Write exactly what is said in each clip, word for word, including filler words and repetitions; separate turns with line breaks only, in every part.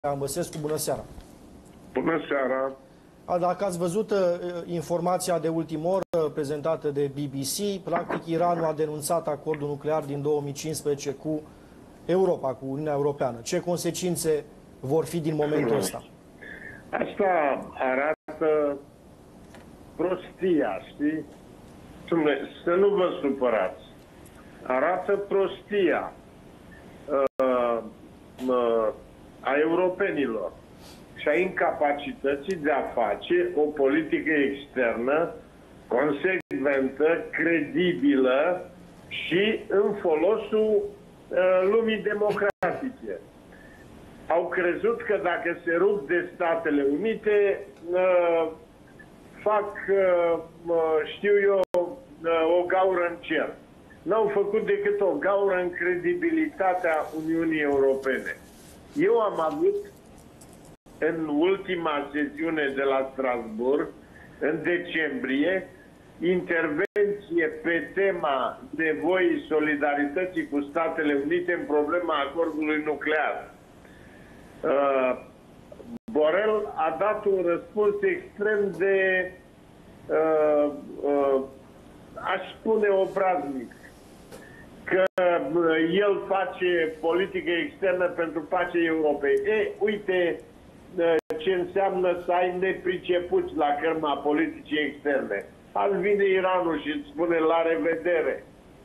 Băsescu, bună seara!
Bună seara!
A, dacă ați văzut uh, informația de ultimă oră prezentată de B B C, practic Iranul a denunțat acordul nuclear din două mii cincisprezece cu Europa, cu Uniunea Europeană. Ce consecințe vor fi din momentul ăsta?
Asta arată prostia, știi? Să nu vă supărați. Arată prostia uh, uh, a europenilor și a incapacității de a face o politică externă consecventă, credibilă și în folosul uh, lumii democratice. Au crezut că dacă se rup de Statele Unite, uh, fac, uh, știu eu, uh, o gaură în cer. N-au făcut decât o gaură în credibilitatea Uniunii Europene. Eu am avut în ultima sesiune de la Strasbourg, în decembrie, intervenție pe tema nevoii solidarității cu Statele Unite în problema acordului nuclear. Uh, Borrell a dat un răspuns extrem de, uh, uh, aș spune, obraznic, că uh, el face politică externă pentru pacea Europei. E, uite uh, ce înseamnă să ai nepricepuți la cărma politicii externe. Azi vine Iranul și îți spune la revedere.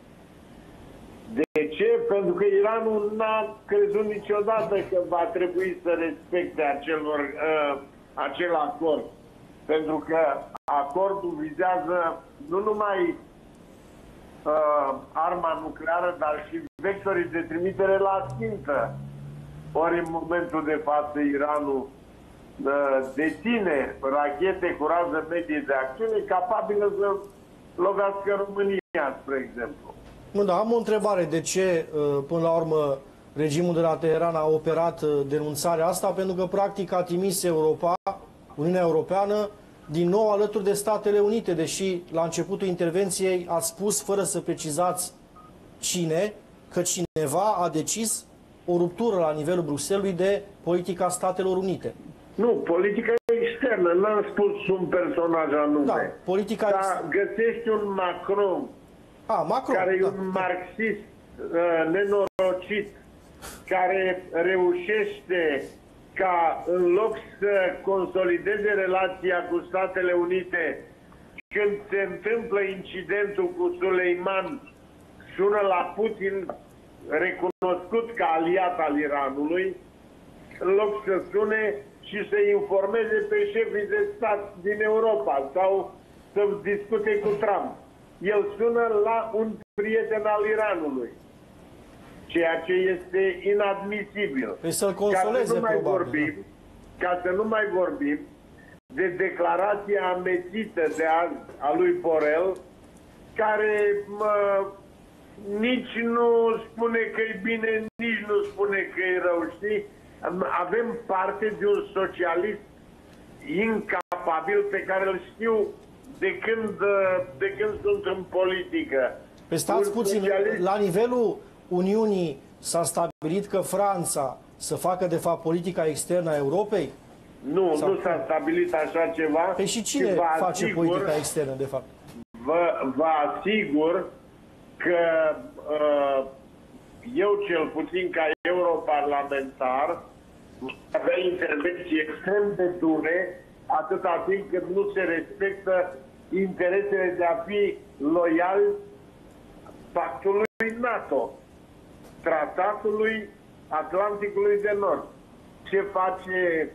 De ce? Pentru că Iranul n-a crezut niciodată că va trebui să respecte acelor, uh, acel acord. Pentru că acordul vizează nu numai uh, arma nucleară, dar și vectorii de trimitere la țintă. Ori în momentul de față Iranul uh, deține rachete cu rază medie de acțiune capabile să lovească România, spre exemplu.
Nu, da, am o întrebare. De ce, până la urmă, regimul de la Teheran a operat denunțarea asta? Pentru că, practic, a trimis Europa, Uniunea Europeană, din nou alături de Statele Unite, deși la începutul intervenției ați spus, fără să precizați cine, că cineva a decis o ruptură la nivelul Bruxellesului de politica Statelor Unite.
Nu, politica externă. N-am spus un personaj anume.
Da, politica
Dar
externă.
găsești un Macron,
A, Macron,
care
da.
e un marxist uh, nenorocit, care reușește ca în loc să consolideze relația cu Statele Unite, când se întâmplă incidentul cu Suleiman, sună la Putin, recunoscut ca aliat al Iranului, în loc să sune și să informeze pe șefii de stat din Europa sau să discute cu Trump. El sună la un prieten al Iranului, ceea ce este inadmisibil.
Păi să-l consoleze,
ca să nu mai
probabil,
vorbim, ca să nu mai vorbim de declarația amețită de azi a lui Borrell, care mă, nici nu spune că e bine, nici nu spune că e rău, știi? Avem parte de un socialist incapabil pe care îl știu de când, de când sunt în politică.
Păi stați puțin, socialist... la nivelul Uniunii s-a stabilit că Franța să facă, de fapt, politica externă a Europei?
Nu,
Sau...
nu s-a stabilit așa ceva.
Păi și cine și face asigur, politica externă, de fapt?
Vă, vă asigur că uh, eu, cel puțin ca europarlamentar, avea intervenții extrem de dure atâta timp cât nu se respectă interesele de a fi loial pactului NATO, tratatului Atlanticului de Nord. Ce face,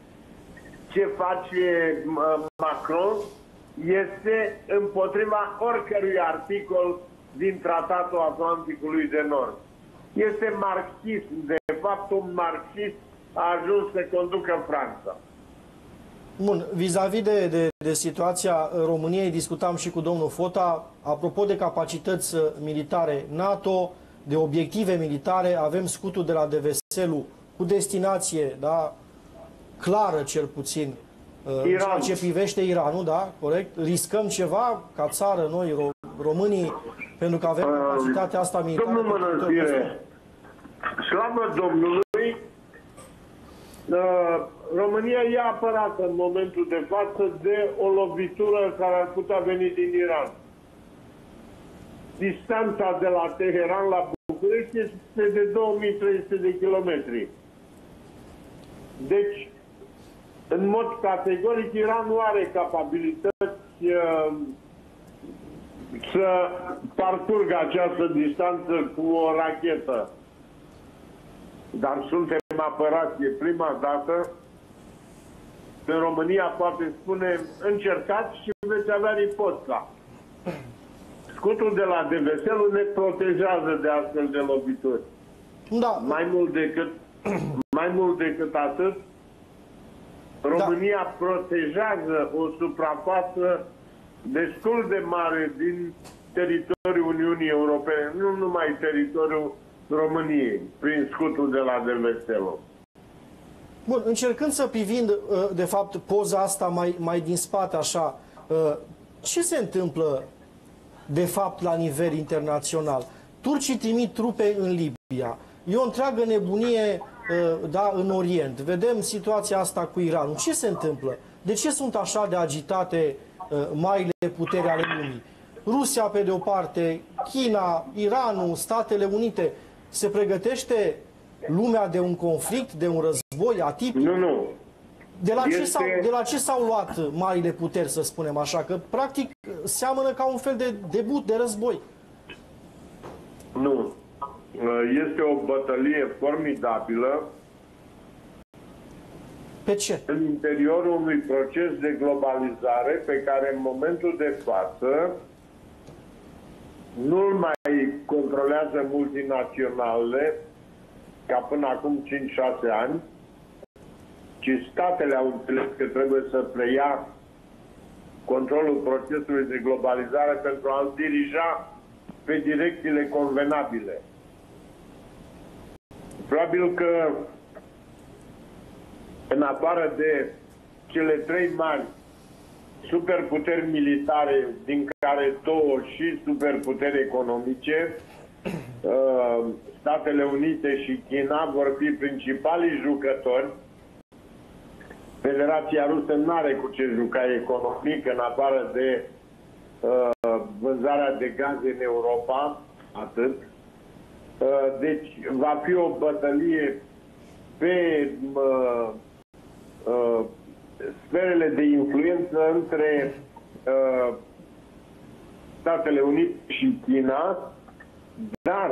ce face Macron este împotriva oricărui articol din tratatul Atlanticului de Nord. Este marxist, de fapt un marxist a ajuns să conducă Franța.
Bun, vis-a-vis -vis de, de, de situația României, discutam și cu domnul Fota, apropo de capacități militare NATO, de obiective militare, avem scutul de la Deveselu cu destinație, da, clară cel puțin, în ceea ce privește Iranul, da, corect? Riscăm ceva ca țară, noi, ro românii, pentru că avem capacitatea asta militară?
Domnul Mănăstire, slavă Domnului, România e apărată în momentul de față de o lovitură care ar putea veni din Iran. Distanța de la Teheran la București este de două mii trei sute de kilometri. Deci, în mod categoric, Iran nu are capabilități uh, să parcurgă această distanță cu o rachetă. Dar suntem apărați. E prima dată în România poate spune încercați și veți avea riposta. Scutul de la Deveselu ne protejează de astfel de lovituri.
Da.
Mai mult decât, mai mult decât atât, România da. protejează o suprafață destul de mare din teritoriul Uniunii Europene, nu numai teritoriul României, prin scutul de la Deveselu.
Bun, încercând să privind, de fapt, poza asta mai, mai din spate, așa, ce se întâmplă, de fapt, la nivel internațional? Turcii trimit trupe în Libia. E o întreagă nebunie, da, în Orient. Vedem situația asta cu Iranul. Ce se întâmplă? De ce sunt așa de agitate marile puteri ale lumii? Rusia, pe de o parte, China, Iranul, Statele Unite. Se pregătește lumea de un conflict, de un război atipic?
Nu, nu.
De la,
este...
ce s-au, de la ce s-au luat marile puteri, să spunem așa? Că, practic, seamănă ca un fel de debut de război.
Nu. Este o bătălie formidabilă.
Pe ce?
În interiorul unui proces de globalizare pe care, în momentul de față, nu-l mai controlează multinaționale ca până acum cinci șase ani, ci statele au înțeles că trebuie să preia controlul procesului de globalizare pentru a-l dirija pe direcțiile convenabile. Probabil că în afară de cele trei mari superputeri militare, din care două și superputeri economice, Statele Unite și China vor fi principalii jucători. Federația Rusă nu are cu ce juca economic, în afară de uh, vânzarea de gaze în Europa, atât. Uh, deci va fi o bătălie pe uh, uh, sferele de influență între uh, Statele Unite și China, dar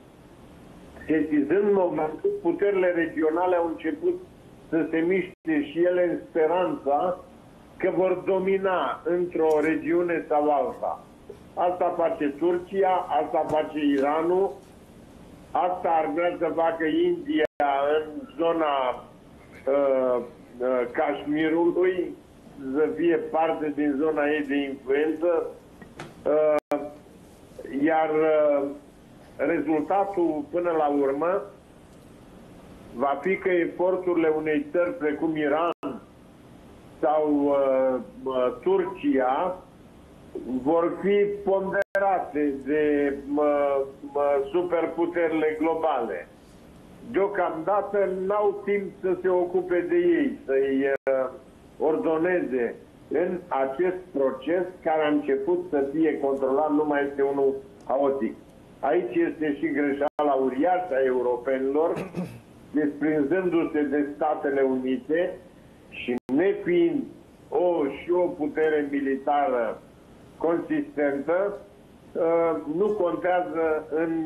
sesizând momentul, puterile regionale au început să se miște și ele în speranța că vor domina într-o regiune sau alta. Asta face Turcia, asta face Iranul, asta ar vrea să facă India în zona uh, uh, Cașmirului, să fie parte din zona ei de influență, uh, iar uh, rezultatul până la urmă va fi că eforturile unei țări precum Iran sau uh, uh, Turcia vor fi ponderate de uh, uh, superputerile globale. Deocamdată n-au timp să se ocupe de ei, să-i uh, ordoneze în acest proces care a început să fie controlat, nu mai este unul haotic. Aici este și greșeala uriașă a europenilor, desprinzându-se de Statele Unite și nefiind o, și o putere militară consistentă, nu contează în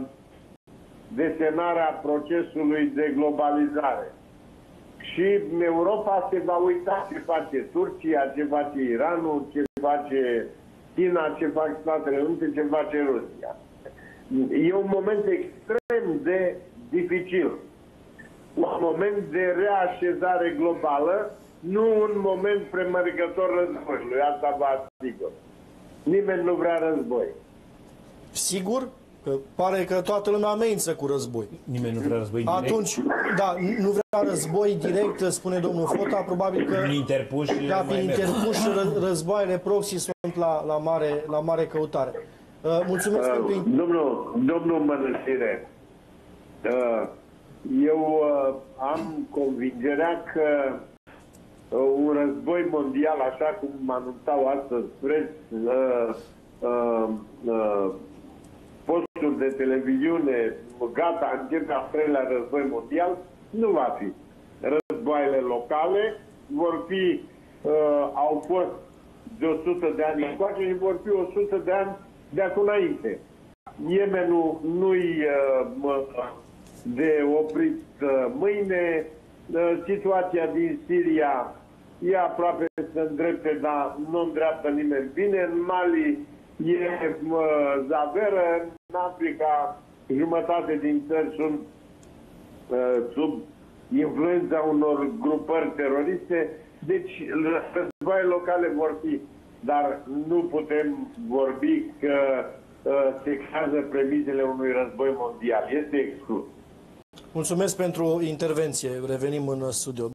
desenarea procesului de globalizare. Și Europa se va uita ce face Turcia, ce face Iranul, ce face China, ce fac Statele Unite, ce face Rusia. E un moment extrem de dificil. Un moment de reașezare globală, nu un moment premergător războiului. Asta vă asigur. Nimeni nu vrea război.
Sigur? Că pare că toată lumea amenință cu război.
Nimeni nu vrea război direct.
Atunci, da, nu vrea război direct, spune domnul Fota, probabil că
prin interpuși,
da, prin interpuși ră, războaiele proxy sunt la, la, mare, la mare căutare. Uh, mulțumesc uh,
pentru... Domnul, domnul Mănăstire, uh, Eu uh, am convingerea că uh, un război mondial, așa cum anunțau astăzi pres, uh, uh, uh, posturi de televiziune, gata, începe al treilea război mondial, nu va fi. Războaiele locale vor fi, uh, au fost de o sută de ani încoace și vor fi o sută de ani de acum înainte. Yemenul nu-i uh, de oprit uh, mâine, uh, situația din Siria e aproape să îndrepte, dar nu îndreaptă nimeni bine. În Mali e uh, zaveră, în Africa jumătate din țări sunt uh, sub influența unor grupări teroriste, deci războaie locale vor fi, dar nu putem vorbi că uh, se creează premisele unui război mondial. Este exclus.
Mulțumesc pentru intervenție. Revenim în studio.